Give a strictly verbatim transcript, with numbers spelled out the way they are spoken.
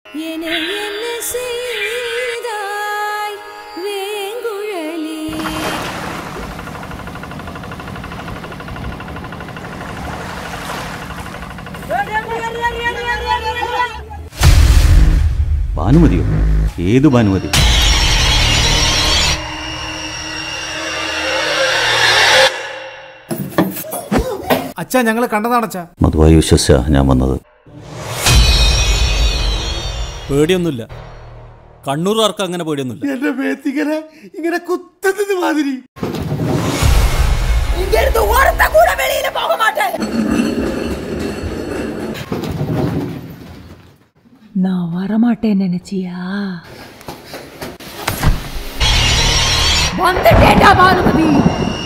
ഭാനുമതിയോ? ഏത് ഭാനുമതി? അച്ഛാ, ഞങ്ങള് കണ്ടതാണച്ചാ. മധുവായി വിശ്വസിച്ച ഞാൻ വന്നത്. പേടിയൊന്നുമില്ല, കണ്ണൂർക്കാർക്ക് അങ്ങനെ പേടിയൊന്നുമില്ല. എന്റെ മേത്തിങ്ങനെ ഇങ്ങനെ കുത്തുന്നത് മാതിരി. நான் வரமாட்டேன்னு நினைச்சியா? வந்துட்டேடா பானுமதி.